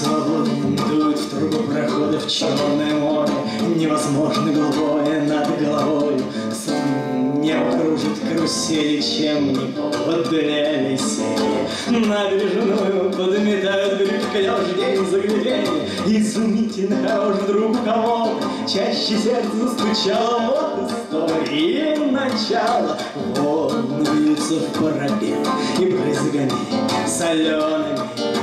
свободен, дует в трубу проходов черное море, невозможно голубое над головой. Сон небо кружит карусели, чем не повод для веселья. Набережную подметают брюшко, день загляденье. Изумительно, а уж вдруг кого чаще сердце застучало. Вот истории начало. Волны бьются в парапет и брызгами солеными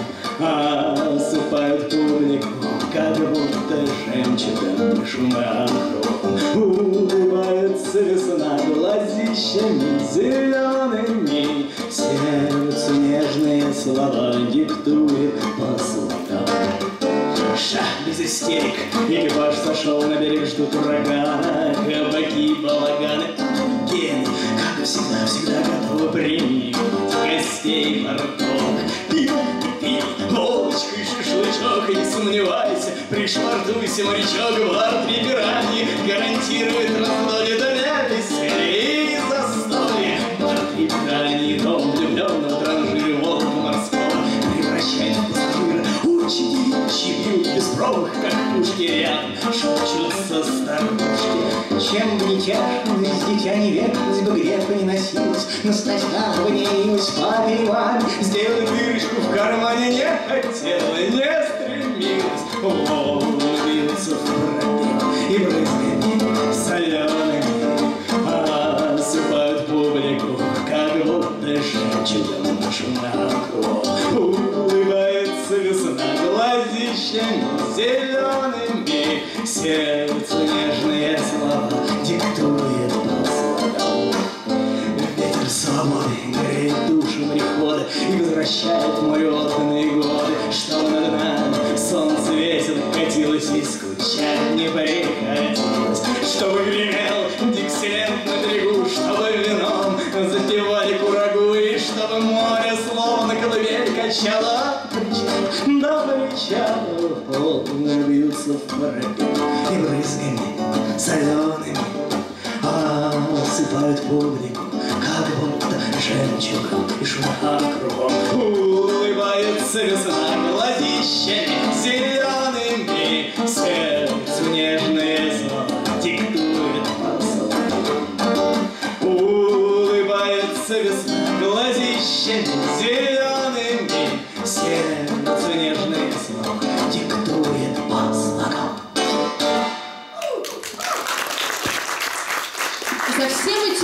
осыпают публику, как будто жемчугом шумахом. Улыбается весна глазищами зелеными, сердцу нежные слова диктует по слогам. Шаг без истерик, экипаж сошел на берег, ждут урагана, кабаки, балаганы, гены, как всегда, всегда готовы принять гостей порток. Пиво, водочка и шашлычок, и не сомневайся, пришвартуйся, морячок, бар три пираньи гарантирует раздолье для веселья и застолья. Бар три пираньи, дом влюбленного транжира волка морского превращает в пассажира. Учи пьют без пробок, как пушки рядом, шепчутся старушки. Чем бы ни тяжко, из дитя не вертелось бы, грех бы не носилось, но стать как бы не явилась папе и маме, сделать дырочку в кармане не хотела, не стремилась. Волны бьются в пробел и брызгами солеными осыпают публику, как будто жемчугом шумахом. Улыбается весна глазищами зелеными, сердцу нежные слова диктует по слогам. Ветер свободы греет душу морехода и возвращает море отданные годы, что над нами солнце весело катилось и скучать не приходилось. Чтобы гремел диксилент на берегу, чтобы вином запивали курагу, и чтобы море словно колыбель качало до причала. Волны бьются в парапет и брызгами солеными осыпают публику, как будто жемчугом и шумахом кругом. Улыбается весна глазищами зелеными, сердцу нежные слова диктует по слогам. Улыбается весна глазищами зелеными, сердцу нежные слова диктует.